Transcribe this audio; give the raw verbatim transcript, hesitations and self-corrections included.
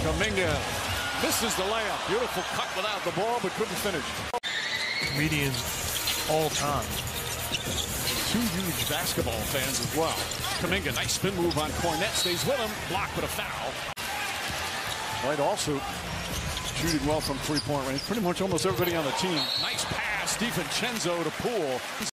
Kuminga misses the layup. Beautiful cut without the ball, but couldn't finish. Comedian all time. Two huge basketball fans as well. Kuminga, nice spin move on Kornet. Stays with him. Blocked with a foul. White also shooting well from three-point range. Pretty much almost everybody on the team. Nice pass. DiVincenzo to Poole.